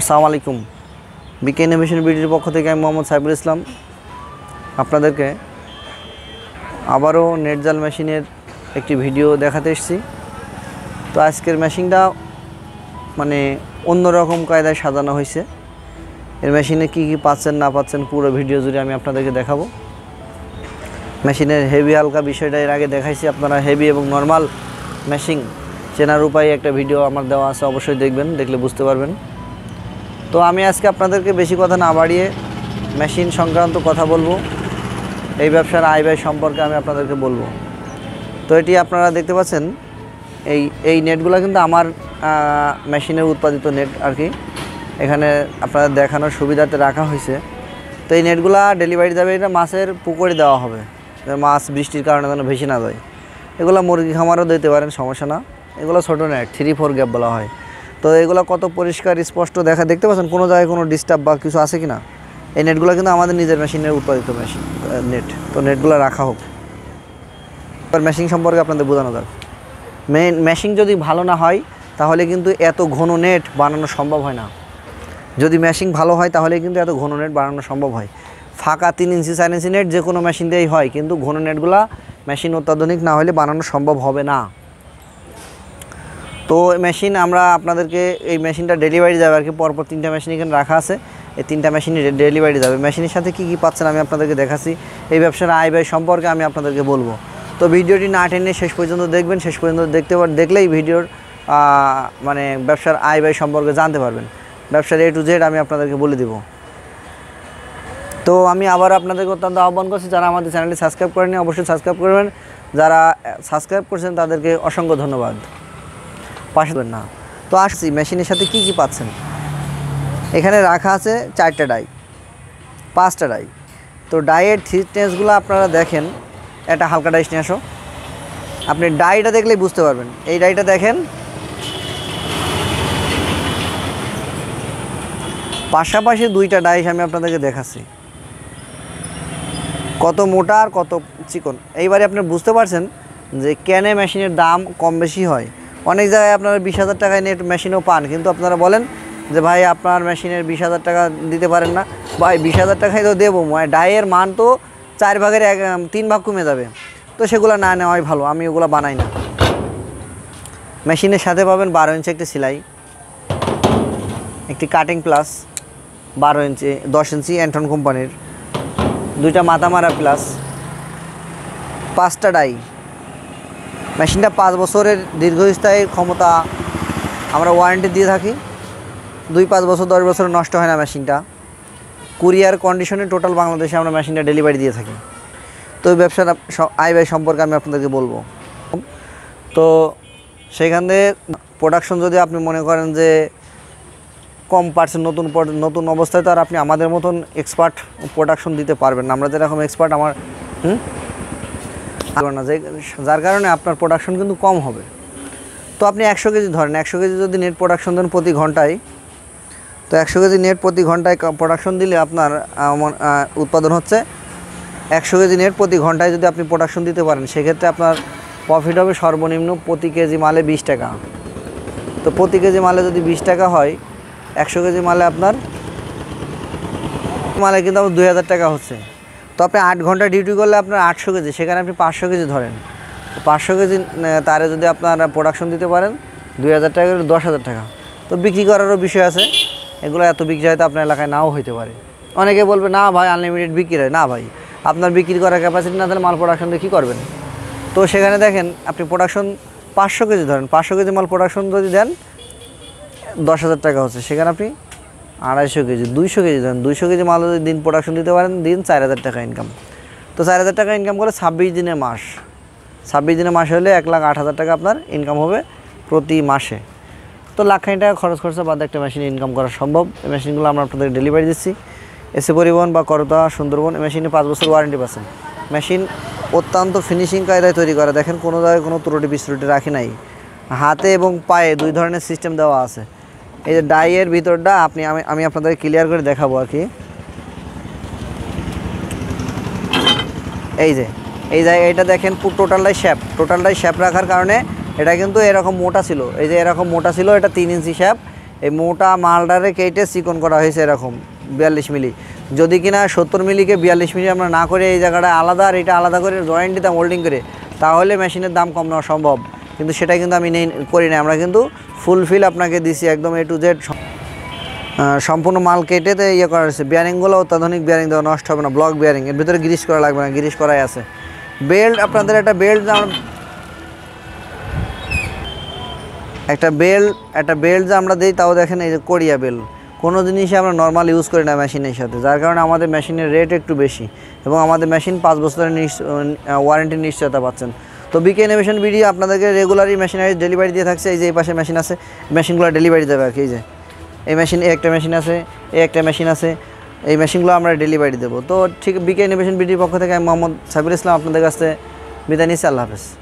আসসালামু আলাইকুম। বিকে ইনোভেশন বিডির পক্ষ থেকে আমি মোহাম্মদ সাইফুল ইসলাম আপনাদেরকে আবারও নেট জাল মেশিনের একটি ভিডিও দেখাতে এসেছি। তো আজকের মেশিনটা মানে অন্যরকম কায়দায় সাজানো হয়েছে। এর মেশিনে কি কি পাচ্ছেন না পাচ্ছেন পুরো ভিডিও জুড়ে আমি আপনাদেরকে দেখাবো। মেশিনের হেভি হালকা বিষয়টা এর আগে দেখাইছি, আপনারা হেভি এবং নর্মাল মেশিন চেনার উপায়ে একটা ভিডিও আমার দেওয়া আছে, অবশ্যই দেখবেন, দেখলে বুঝতে পারবেন। তো আমি আজকে আপনাদেরকে বেশি কথা না বাড়িয়ে মেশিন সংক্রান্ত কথা বলবো, এই ব্যবসার আয় ব্যয় সম্পর্কে আমি আপনাদেরকে বলবো। তো এটি আপনারা দেখতে পাচ্ছেন, এই নেটগুলো কিন্তু আমার মেশিনের উৎপাদিত নেট আর কি, এখানে আপনাদের দেখানোর সুবিধাতে রাখা হয়েছে। তো এই নেটগুলো ডেলিভারি যাবে, এটা মাছের পুকুরে দেওয়া হবে, মাছ বৃষ্টির কারণে যেন ভেসে না যায়। এগুলো মুরগি খামারও দিতে পারেন, সমস্যা না। এগুলো ছোটো নেট, 3-4 গ্যাপ বলা হয়। তো এগুলো কত পরিষ্কার স্পষ্ট দেখতে পাচ্ছেন, কোনো জায়গায় কোনো ডিস্টার্ব বা কিছু আছে কি না। এই নেটগুলো কিন্তু আমাদের নিজের মেশিনের উৎপাদিত নেট। তো নেটগুলো রাখা হোক। এবার মেশিন সম্পর্কে আপনাদের বোঝানো যাক। মেশিন যদি ভালো না হয় তাহলে কিন্তু এত ঘন নেট বানানো সম্ভব হয় না। যদি মেশিন ভালো হয় তাহলে কিন্তু এত ঘন নেট বানানো সম্ভব হয়। ফাঁকা 3 ইঞ্চি 4 ইঞ্চি নেট যে কোনো মেশিন দিয়েই হয়, কিন্তু ঘন নেটগুলো মেশিন অত্যাধুনিক না হলে বানানো সম্ভব হবে না। তো মেশিন আমরা আপনাদেরকে এই মেশিনটা ডেলিভারি যাবে আর কি, পরপর 3টা মেশিন এখানে রাখা আছে। এই 3টা মেশিনই ডেলিভারি যাবে। মেশিনের সাথে কি কি পাচ্ছেন আমি আপনাদেরকে দেখাচ্ছি, এই ব্যবসার আয় ব্যয় সম্পর্কে আমি আপনাদেরকে বলবো। তো ভিডিওটি না টেনে শেষ পর্যন্ত দেখবেন, শেষ পর্যন্ত দেখলেই ভিডিওর মানে ব্যবসার আয় ব্যয় সম্পর্কে জানতে পারবেন। ব্যবসার A to Z আমি আপনাদেরকে বলে দেব। তো আমি আবার আপনাদেরকে অত্যন্ত আহ্বান করছি, যারা আমাদের চ্যানেলটি সাবস্ক্রাইব করেনি অবশ্যই সাবস্ক্রাইব করবেন। যারা সাবস্ক্রাইব করছেন তাদেরকে অসংখ্য ধন্যবাদ, পাশে দেবেন না। তো আসছি মেশিনের সাথে কি কি পাচ্ছেন। এখানে রাখা আছে 4টা ডাই, 5টা ডাই। তো ডাইয়ের থিকনেসগুলো আপনারা দেখেন, একটা হালকা ডাইস নিয়ে আসো। আপনি ডাইটা দেখলেই বুঝতে পারবেন। এই ডাইটা দেখেন, পাশাপাশি 2টা ডাইস আমি আপনাদেরকে দেখাচ্ছি, কত মোটা আর কত চিকন। এইবারে আপনি বুঝতে পারছেন যে কেন মেশিনের দাম কম বেশি হয়। অনেক জায়গায় আপনারা 20,000 টাকায় নেট মেশিনও পান, কিন্তু আপনারা বলেন যে ভাই আপনার মেশিনের 20,000 টাকা দিতে পারেন না। ভাই 20,000 টাকাই তো দেবো, ডাইয়ের মান তো 4 ভাগের 3 ভাগ কমে যাবে। তো সেগুলো না নেওয়াই ভালো, আমি ওগুলো বানাই না। মেশিনের সাথে পাবেন 12 ইঞ্চি একটি সেলাই, একটি কাটিং প্লাস 12 ইঞ্চি 10 ইঞ্চি অ্যান্টন কোম্পানির, 2টা মাথা মারা প্লাস, 5টা ডাই। মেশিনটা 5 বছরের দীর্ঘস্থায়ী ক্ষমতা আমরা ওয়ারেন্টি দিয়ে থাকি। 2-5 বছর 10 বছর নষ্ট হয় না মেশিনটা। কুরিয়ার কন্ডিশনে টোটাল বাংলাদেশে আমরা মেশিনটা ডেলিভারি দিয়ে থাকি। তো এই ব্যবসার আয় ব্যয় সম্পর্কে আমি আপনাদেরকে বলবো। তো সেখান থেকে প্রোডাকশন যদি আপনি মনে করেন যে কম পারছেন, নতুন অবস্থায়, তো আর আপনি আমাদের মতন এক্সপার্ট প্রোডাকশন দিতে পারবেন না। আমরা যেরকম এক্সপার্ট আমার না, যার কারণে আপনার প্রোডাকশন কিন্তু কম হবে। তো আপনি 100 কেজি ধরেন, 100 কেজি যদি নেট প্রোডাকশন দেন প্রতি ঘন্টায়, তো 100 কেজি নেট প্রতি ঘন্টায় প্রোডাকশন দিলে আপনার উৎপাদন হচ্ছে 100 কেজি নেট প্রতি ঘন্টায় যদি আপনি প্রোডাকশন দিতে পারেন, সেক্ষেত্রে আপনার প্রফিট হবে সর্বনিম্ন প্রতি কেজি মালে 20 টাকা। তো প্রতি কেজি মালে যদি 20 টাকা হয়, 100 কেজি মালে আপনার কিন্তু আমার 2,000 টাকা হচ্ছে। তো আপনি 8 ঘন্টা ডিউটি করলে আপনার 800 কেজি, সেখানে আপনি 500 কেজি ধরেন। 500 কেজি তারে যদি আপনারা প্রোডাকশন দিতে পারেন 2,000 টাকা, 10,000 টাকা। তো বিক্রি করারও বিষয় আছে, এগুলো এত বিক্রি হয়তো আপনার এলাকায় নাও হইতে পারে। অনেকে বলবে না ভাই আনলিমিটেড বিক্রি হয়। না ভাই, আপনার বিক্রি করার ক্যাপাসিটি না তাহলে মাল প্রোডাকশন দিয়ে কী করবেন। তো সেখানে দেখেন আপনি প্রোডাকশন 500 কেজি ধরেন, 500 কেজি মাল প্রোডাকশন যদি দেন 10,000 টাকা হচ্ছে, সেখানে আপনি 250 কেজি 200 কেজি ধরেন, 200 কেজি মাল যদি দিন প্রোডাকশন দিতে পারেন, দিন 4,000 টাকা ইনকাম। তো 4,000 টাকা ইনকাম করে 26 দিনে মাস, 26 দিনে মাসে হলে 1,08,000 টাকা আপনার ইনকাম হবে প্রতি মাসে। তো 1,00,000 টাকা খরচ খরচা বাদে একটা মেশিন ইনকাম করা সম্ভব। এই মেশিনগুলো আমরা আপনাদের ডেলিভারি দিচ্ছি। এসে পরিবহন বা করতা সুন্দরবন। এই মেশিনে 5 বছর ওয়ারেন্টি পাচ্ছেন। মেশিন অত্যন্ত ফিনিশিং কায়দায় তৈরি করা, দেখেন কোনো জায়গায় কোনো ত্রুটি বিস্ত্রুটি রাখি নাই। হাতে এবং পায়ে 2 ধরনের সিস্টেম দেওয়া আছে। এই যে ডাইয়ের ভিতরটা আমি আপনাদের ক্লিয়ার করে দেখাবো আর কি। এই যে এটা দেখেন টোটালটাই শ্যাপ রাখার কারণে এটা কিন্তু এরকম মোটা ছিল। এই যে এরকম মোটা ছিল, এটা 3 ইঞ্চি শ্যাপ। এই মোটা মালটারে কেটে চিকন করা হয়েছে এরকম 42 মিলি। যদি কিনা 70 মিলিকে 42 মিলি আমরা না করে এই জায়গাটা আলাদা আর এটা আলাদা করে জয়েন্ট দিতাম হোল্ডিং করে, তাহলে মেশিনের দাম কম নেওয়া সম্ভব, কিন্তু সেটা কিন্তু আমি করি না। আমরা কিন্তু ফুলফিল আপনাকে দিছি একদম A to Z সম্পূর্ণ মাল কেটে ইয়ে করা হয়েছে। বিয়ারিংগুলো অত্যাধুনিক বিয়ারিং দেওয়া, নষ্ট হবে না, ব্লক বিয়ারিং, এর ভিতরে গ্রিস করা লাগবে না, গ্রিস করাই আছে। বেল্ট আপনাদের একটা বেল্ট যে আমরা দিই, তাও দেখেন এই যে কোরিয়া বেল্ট, কোনো জিনিসই আমরা নর্মাল ইউজ করি না মেশিনের সাথে, যার কারণে আমাদের মেশিনের রেট একটু বেশি এবং আমাদের মেশিন 5 বছরের ওয়ারেন্টির নিশ্চয়তা পাচ্ছেন। তো বিকে ইনোভেশন বিডি আপনাদেরকে রেগুলারই মেশিনারি ডেলিভারি দিয়ে থাকছে। এই যে এই পাশে মেশিন আছে, মেশিনগুলো ডেলিভারি দেবে আর কি। এই যে এই মেশিন, একটা মেশিন আছে, একটা মেশিন আছে, এই মেশিনগুলো আমরা ডেলিভারি দেবো। তো ঠিক বিকে ইনোভেশন বিডির পক্ষ থেকে আমি মোহাম্মদ সাইফুল ইসলাম আপনাদের কাছে বিদায় নিচ্ছি। আল্লাহ হাফেজ।